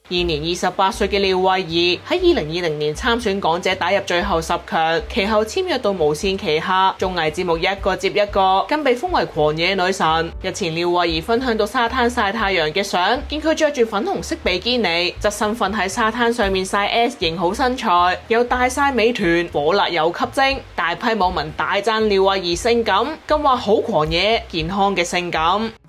現年28歲嘅廖慧儀喺2020年參選港姐打入最後10強，其後簽約到無線旗下綜藝節目一個接一個，更被封為狂野女神。日前廖慧儀分享到沙灘曬太陽嘅相，見佢着住粉紅色比基尼，側身瞓喺沙灘上面曬 S 型好身材，又戴晒美團，火辣又吸睛，大批網民大讚廖慧儀性感，更話好狂野健康嘅性感。